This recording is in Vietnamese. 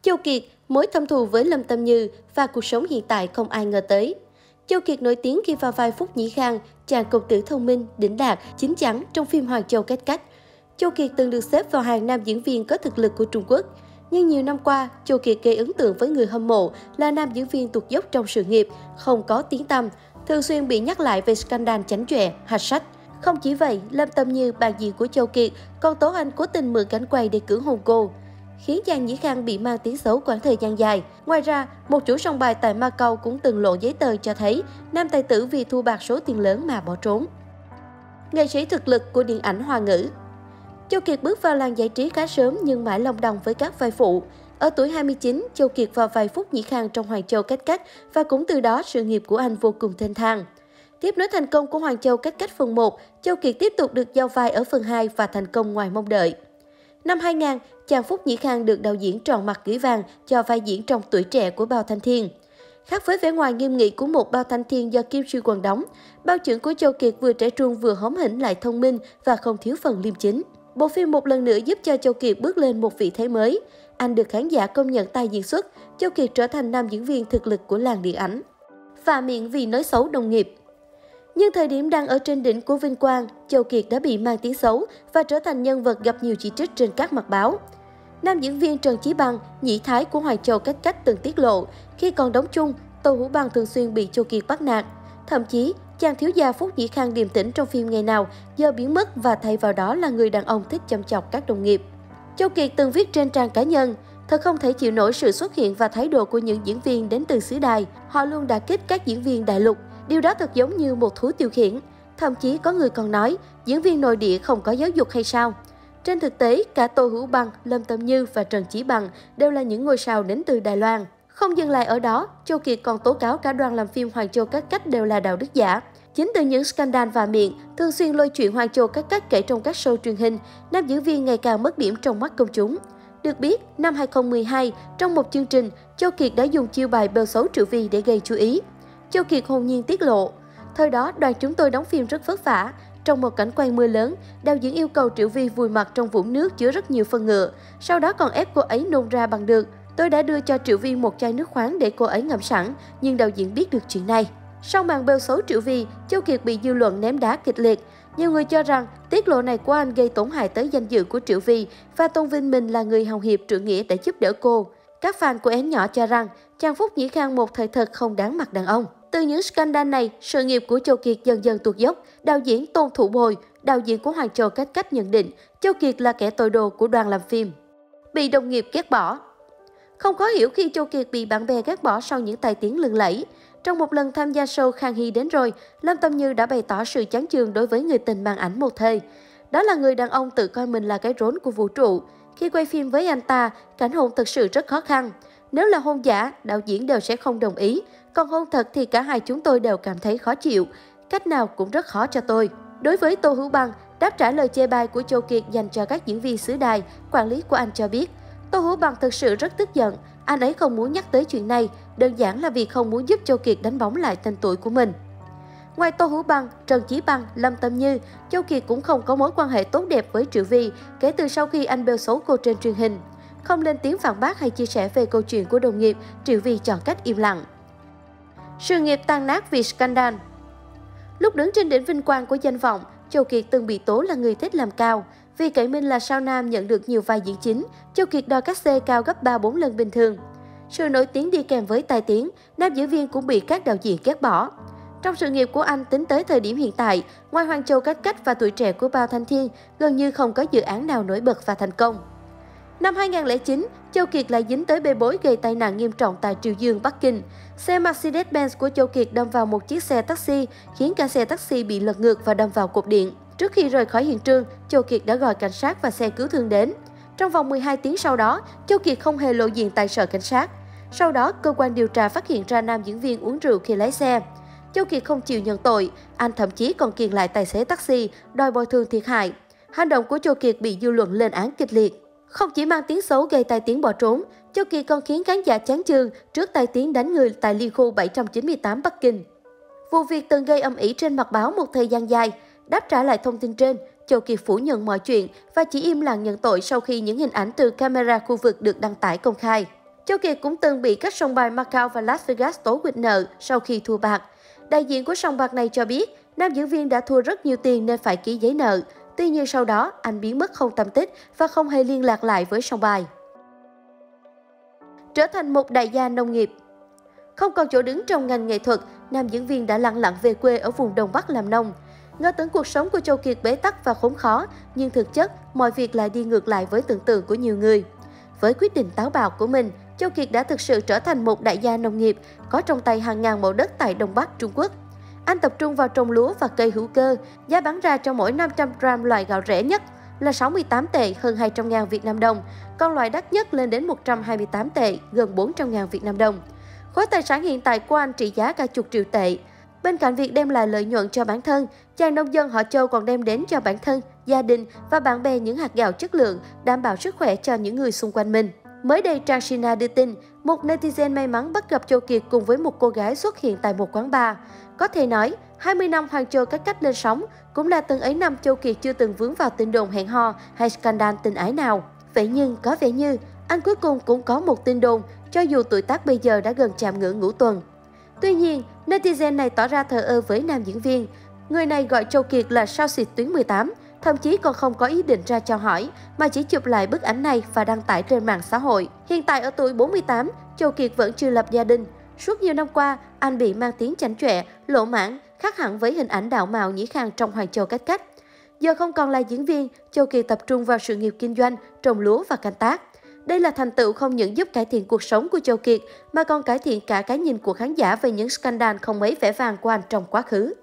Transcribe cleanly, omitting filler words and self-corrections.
Châu Kiệt, mối thâm thù với Lâm Tâm Như và cuộc sống hiện tại không ai ngờ tới. Châu Kiệt nổi tiếng khi vào vai Phúc Nhĩ Khang, chàng công tử thông minh, đỉnh đạt, chín chắn trong phim Hoàng Châu Cách Cách. Châu Kiệt từng được xếp vào hàng nam diễn viên có thực lực của Trung Quốc. Nhưng nhiều năm qua, Châu Kiệt gây ấn tượng với người hâm mộ là nam diễn viên tụt dốc trong sự nghiệp, không có tiếng tăm, thường xuyên bị nhắc lại về scandal chánh chọe, hạch sách. Không chỉ vậy, Lâm Tâm Như, bạn diễn của Châu Kiệt, còn tố anh cố tình mượn cảnh quay để cưỡng hôn cô, khiến chàng Nhĩ Khang bị mang tiếng xấu quãng thời gian dài. Ngoài ra, một chủ sòng bài tại Macau cũng từng lộ giấy tờ cho thấy nam tài tử vì thua bạc số tiền lớn mà bỏ trốn. Nghệ sĩ thực lực của điện ảnh Hoa ngữ. Châu Kiệt bước vào làng giải trí khá sớm nhưng mãi lông đong với các vai phụ. Ở tuổi 29, Châu Kiệt vào vai Phúc Nhĩ Khang trong Hoàng Châu Cách Cách và cũng từ đó sự nghiệp của anh vô cùng thênh thang. Tiếp nối thành công của Hoàng Châu Cách Cách phần 1, Châu Kiệt tiếp tục được giao vai ở phần 2 và thành công ngoài mong đợi. Năm 2000, chàng Phúc Nhĩ Khang được đạo diễn tròn mặt gửi vàng cho vai diễn trong Tuổi Trẻ của Bao Thanh Thiên. Khác với vẻ ngoài nghiêm nghị của một Bao Thanh Thiên do Kim Suy Quần đóng, Bao Chuẩn của Châu Kiệt vừa trẻ trung vừa hóm hỉnh lại thông minh và không thiếu phần liêm chính. Bộ phim một lần nữa giúp cho Châu Kiệt bước lên một vị thế mới. Anh được khán giả công nhận tài diễn xuất, Châu Kiệt trở thành nam diễn viên thực lực của làng điện ảnh. Phà miệng vì nói xấu đồng nghiệp. Nhưng thời điểm đang ở trên đỉnh của vinh quang, Châu Kiệt đã bị mang tiếng xấu và trở thành nhân vật gặp nhiều chỉ trích trên các mặt báo. Nam diễn viên Trần Chí Bằng, nhĩ thái của Hoàng Châu Cách Cách từng tiết lộ, khi còn đóng chung, Tô Hữu Bằng thường xuyên bị Châu Kiệt bắt nạt. Thậm chí, chàng thiếu gia Phúc Nhĩ Khang điềm tĩnh trong phim Ngày Nào giờ biến mất và thay vào đó là người đàn ông thích châm chọc các đồng nghiệp. Châu Kiệt từng viết trên trang cá nhân, thật không thể chịu nổi sự xuất hiện và thái độ của những diễn viên đến từ xứ đài. Họ luôn đả kích các diễn viên đại lục. Điều đó thật giống như một thú tiêu khiển. Thậm chí có người còn nói, diễn viên nội địa không có giáo dục hay sao? Trên thực tế, cả Tô Hữu Bằng, Lâm Tâm Như và Trần Chí Bằng đều là những ngôi sao đến từ Đài Loan. Không dừng lại ở đó, Châu Kiệt còn tố cáo cả đoàn làm phim Hoàng Châu Cách Cách đều là đạo đức giả. Chính từ những scandal và miệng, thường xuyên lôi chuyện Hoàng Châu Cách Cách kể trong các show truyền hình, nam diễn viên ngày càng mất điểm trong mắt công chúng. Được biết, năm 2012, trong một chương trình, Châu Kiệt đã dùng chiêu bài bêu xấu Triệu Vi để gây chú ý. Châu Kiệt hồn nhiên tiết lộ, thời đó đoàn chúng tôi đóng phim rất vất vả. Trong một cảnh quay mưa lớn, đạo diễn yêu cầu Triệu Vi vùi mặt trong vũng nước chứa rất nhiều phân ngựa, sau đó còn ép cô ấy nôn ra bằng được. Tôi đã đưa cho Triệu Vi một chai nước khoáng để cô ấy ngậm sẵn, nhưng đạo diễn biết được chuyện này. Sau màn bêu xấu Triệu Vi, Châu Kiệt bị dư luận ném đá kịch liệt. Nhiều người cho rằng tiết lộ này của anh gây tổn hại tới danh dự của Triệu Vi và tôn vinh mình là người hào hiệp trượng nghĩa để giúp đỡ cô. Các fan của én nhỏ cho rằng chàng Phúc Nhĩ Khang một thời thật không đáng mặt đàn ông. Từ những scandal này, sự nghiệp của Châu Kiệt dần dần tuột dốc. Đạo diễn Tôn Thủ Bồi, đạo diễn của Hoàng Châu Cách Cách nhận định Châu Kiệt là kẻ tội đồ của đoàn làm phim. Bị đồng nghiệp ghét bỏ. Không khó hiểu khi Châu Kiệt bị bạn bè ghét bỏ sau những tài tiếng lừng lẫy. Trong một lần tham gia show Khang Hy đến rồi, Lâm Tâm Như đã bày tỏ sự chán chường đối với người tình màn ảnh một thời. Đó là người đàn ông tự coi mình là cái rốn của vũ trụ. Khi quay phim với anh ta, cảnh hôn thực sự rất khó khăn. Nếu là hôn giả, đạo diễn đều sẽ không đồng ý. Còn hôn thật thì cả hai chúng tôi đều cảm thấy khó chịu. Cách nào cũng rất khó cho tôi. Đối với Tô Hữu Bằng, đáp trả lời chê bai của Châu Kiệt dành cho các diễn viên xứ đài, quản lý của anh cho biết, Tô Hữu Bằng thực sự rất tức giận. Anh ấy không muốn nhắc tới chuyện này, đơn giản là vì không muốn giúp Châu Kiệt đánh bóng lại tên tuổi của mình. Ngoài Tô Hữu Bằng, Trần Chí Bằng, Lâm Tâm Như, Châu Kiệt cũng không có mối quan hệ tốt đẹp với Triệu Vi kể từ sau khi anh bêu xấu cô trên truyền hình. Không lên tiếng phản bác hay chia sẻ về câu chuyện của đồng nghiệp, Triệu Vi chọn cách im lặng. Sự nghiệp tan nát vì scandal. Lúc đứng trên đỉnh vinh quang của danh vọng, Châu Kiệt từng bị tố là người thích làm cao. Vì cậy mình là sao nam nhận được nhiều vai diễn chính, Châu Kiệt đòi cát xê cao gấp 3-4 lần bình thường. Sự nổi tiếng đi kèm với tai tiếng, nam diễn viên cũng bị các đạo diễn ghét bỏ. Trong sự nghiệp của anh tính tới thời điểm hiện tại, ngoài Hoàng Châu Cách Cách và Tuổi Trẻ của Bao Thanh Thiên, gần như không có dự án nào nổi bật và thành công. Năm 2009, Châu Kiệt lại dính tới bê bối gây tai nạn nghiêm trọng tại Triều Dương, Bắc Kinh. Xe Mercedes-Benz của Châu Kiệt đâm vào một chiếc xe taxi, khiến cả xe taxi bị lật ngược và đâm vào cột điện. Trước khi rời khỏi hiện trường, Châu Kiệt đã gọi cảnh sát và xe cứu thương đến. Trong vòng 12 tiếng sau đó, Châu Kiệt không hề lộ diện tại sở cảnh sát. Sau đó, cơ quan điều tra phát hiện ra nam diễn viên uống rượu khi lái xe. Châu Kiệt không chịu nhận tội, anh thậm chí còn kiện lại tài xế taxi, đòi bồi thường thiệt hại. Hành động của Châu Kiệt bị dư luận lên án kịch liệt. Không chỉ mang tiếng xấu gây tai tiếng bỏ trốn, Châu Kiệt còn khiến khán giả chán chường trước tai tiếng đánh người tại Liên khu 798 Bắc Kinh. Vụ việc từng gây âm ỉ trên mặt báo một thời gian dài. Đáp trả lại thông tin trên, Châu Kiệt phủ nhận mọi chuyện và chỉ im lặng nhận tội sau khi những hình ảnh từ camera khu vực được đăng tải công khai. Châu Kiệt cũng từng bị các sòng bài Macau và Las Vegas tố quỵt nợ sau khi thua bạc. Đại diện của sòng bạc này cho biết, nam diễn viên đã thua rất nhiều tiền nên phải ký giấy nợ. Tuy nhiên sau đó, anh biến mất không tăm tích và không hề liên lạc lại với sòng bài. Trở thành một đại gia nông nghiệp. Không còn chỗ đứng trong ngành nghệ thuật, nam diễn viên đã lặng lặng về quê ở vùng Đông Bắc làm nông. Ngỡ tưởng cuộc sống của Châu Kiệt bế tắc và khốn khó, nhưng thực chất mọi việc lại đi ngược lại với tưởng tượng của nhiều người. Với quyết định táo bạo của mình, Châu Kiệt đã thực sự trở thành một đại gia nông nghiệp, có trong tay hàng ngàn mẫu đất tại Đông Bắc Trung Quốc. Anh tập trung vào trồng lúa và cây hữu cơ, giá bán ra cho mỗi 500 gram loại gạo rẻ nhất là 68 tệ, hơn 200.000 Việt Nam đồng, còn loại đắt nhất lên đến 128 tệ, gần 400.000 Việt Nam đồng. Khối tài sản hiện tại của anh trị giá cả chục triệu tệ. Bên cạnh việc đem lại lợi nhuận cho bản thân, chàng nông dân họ Châu còn đem đến cho bản thân, gia đình và bạn bè những hạt gạo chất lượng, đảm bảo sức khỏe cho những người xung quanh mình. Mới đây, trang Sina đưa tin, một netizen may mắn bắt gặp Châu Kiệt cùng với một cô gái xuất hiện tại một quán bar. Có thể nói, 20 năm Hoàng Châu cách cách lên sóng, cũng là từng ấy năm Châu Kiệt chưa từng vướng vào tin đồn hẹn hò hay scandal tình ái nào. Vậy nhưng có vẻ như anh cuối cùng cũng có một tin đồn, cho dù tuổi tác bây giờ đã gần chạm ngưỡng ngũ tuần. Tuy nhiên, netizen này tỏ ra thờ ơ với nam diễn viên. Người này gọi Châu Kiệt là sao xịt tuyến 18, thậm chí còn không có ý định ra chào hỏi, mà chỉ chụp lại bức ảnh này và đăng tải trên mạng xã hội. Hiện tại ở tuổi 48, Châu Kiệt vẫn chưa lập gia đình. Suốt nhiều năm qua, anh bị mang tiếng chảnh chọe, lỗ mãng, khác hẳn với hình ảnh đạo mạo nhĩ khang trong Hoàng Châu cách cách. Giờ không còn là diễn viên, Châu Kiệt tập trung vào sự nghiệp kinh doanh, trồng lúa và canh tác. Đây là thành tựu không những giúp cải thiện cuộc sống của Châu Kiệt, mà còn cải thiện cả cái nhìn của khán giả về những scandal không mấy vẻ vang của anh trong quá khứ.